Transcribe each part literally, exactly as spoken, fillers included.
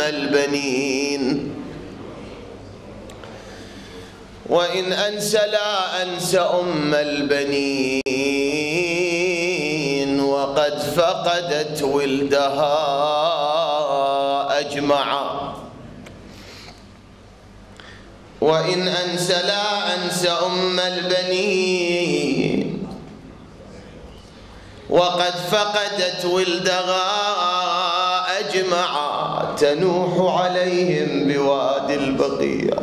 البنين. وإن أنسى لا أنسى أم البنين، وقد فقدت ولدها أجمعا. وإن أنسى لا أنسى أم البنين، وقد فقدت ولدها أجمعا. تنوح عليهم بوادي البقيع،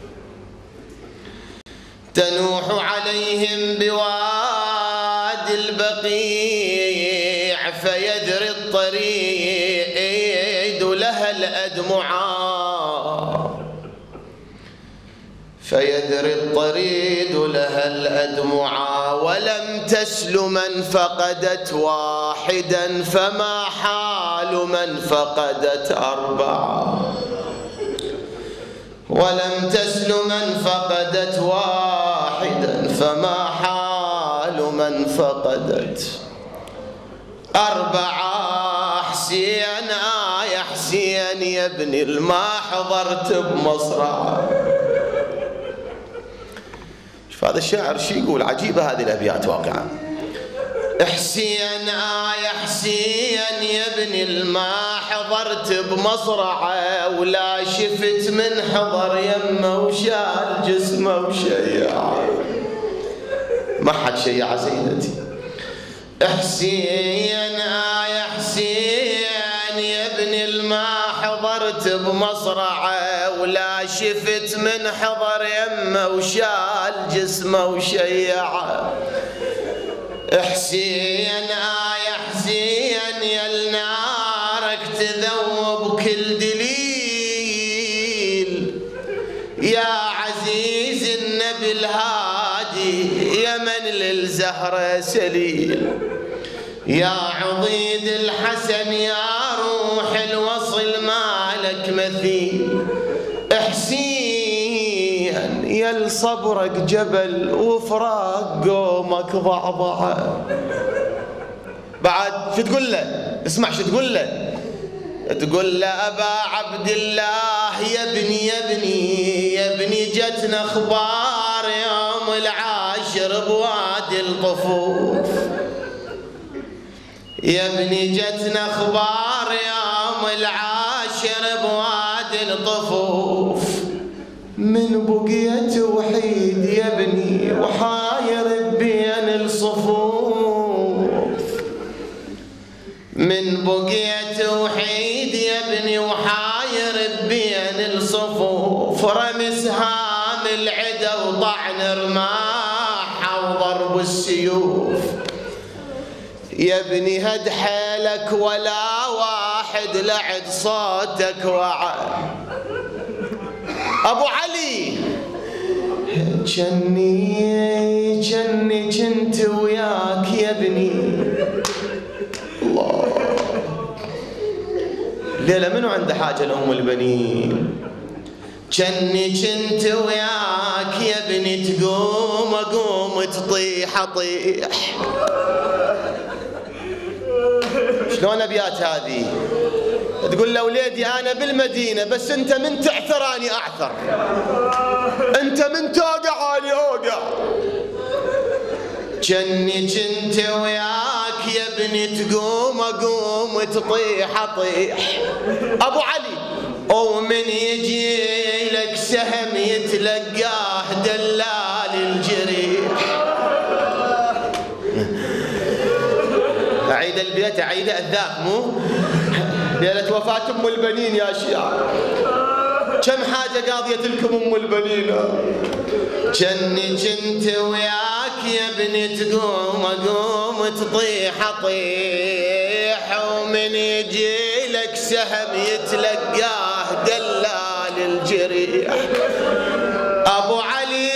تنوح عليهم بوادي البقيع، فيدري الطريد لها الأدمعا، فيدري الطريد لها الأدمعا. ولم تسل من فقدت واحدا، فما حال من فقدت أربعا. ولم تسل من فقدت واحدا، فما حال من فقدت أربعة. حسين آه يا حسين يا ابني ما حضرت بمصرعه. شوف هذا الشاعر شو يقول، عجيبة هذه الأبيات واقعا. حسين آه يا حسين يا ابني ما حضرت بمصرعه، ولا شفت من حضر يمه وشال جسمه وشيعه. ما حد شيع سيدتي. حسين آه يا حسين يا ابني ما حضرت بمصرعه، ولا شفت من حضر يمه وشال جسمه وشيعه. حسين آه يا حسين يا النارك تذوب كل دليل، يا عزيز النبي الهادي يا من للزهرة سليل. يا عضيد الحسن يا روح الوصل مالك مثيل. حسين يا لصبرك جبل وفراق قومك ضعضعه. بعد شو تقول له؟ اسمع شو تقول له. تقول له أبا عبد الله يا ابني يا ابني يا ابني جتنا اخبار يوم العاشر بوادي الطفوف. يا ابني جتنا اخبار يوم العاشر بوادي الطفوف، من بقيت وحيد يا ابني وحاير بين الصفوف. من بقيت وحيد يا ابني وحاير بين الصفوف، رمي سهام العدا وطعن رماح وضرب السيوف. يا ابني هد حيلك ولا واحد لعد صوتك وعى. أبو علي جني جني جنت وياك يا ابني. الله ليلة منو عنده حاجة لأم البنين؟ جني جنت وياك يا ابني تقوم أقوم تطيح أطيح. شلون أبيات هذه؟ تقول له وليدي أنا بالمدينة بس أنت من تعثر أني أعثر، أنت من توقع أني أوقع. جني جنت وياك يا ابني تقوم أقوم تطيح أطيح. أبو علي ومن يجي لك سهم يتلقاه دلال الجريح. أعيد البيت أعيد الذاك مو ليلة وفاة أم البنين يا شيعة. كم حاجة قاضية لكم أم البنين. جني جنت وياك يا ابني تقوم أقوم تطيح أطيح، ومن يجي لك سهم يتلقاه دلال الجريح. أبو علي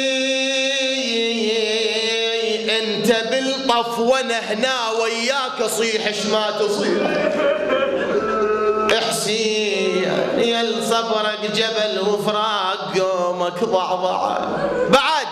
أنت بالطف وأنا هنا وياك صيح اش ما تصيح. حسين يا لصبرك جبل وفراق قومك ضعضعه. بعد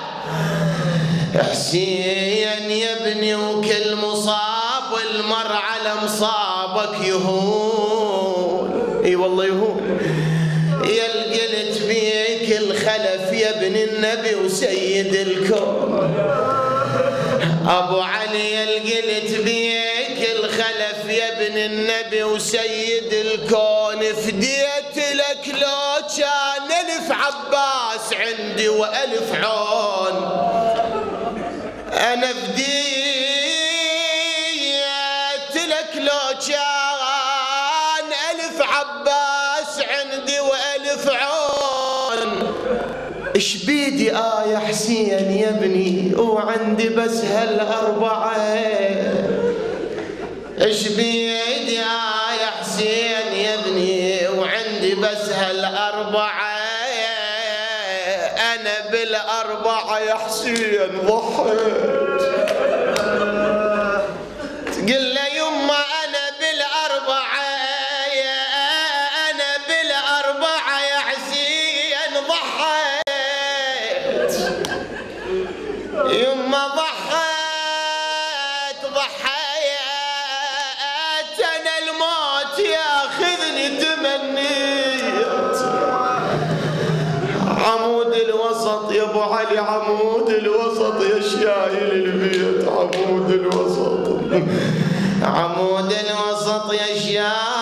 حسين يا ابني وكل مصاب والمر على مصابك يهون. اي والله يهون. يا القلت بيك الخلف يا ابن النبي وسيد الكون. ابو علي يا القلت بيك الخلف يا ابن النبي وسيد الكون. فديت لك لو كان الف عباس عندي والف عون. انا فديت لك لو كان الف عباس عندي والف عون. اش بيدي آه يا حسين يا ابني وعندي بس هالأربعة. اش بيدي آه يا حسين يا ابني وعندي بس هالأربعة. أنا بالأربعة يا حسين ضحيت. تقول له يما أنا بالأربعة أنا بالأربعة يا حسين ضحيت. يما ضحيت ضحيت أنا الموت ياخذني تمنيت. عمود الوسط يا ابو علي عمود الوسط يا شايل البيت. عمود الوسط عمود الوسط يا شايل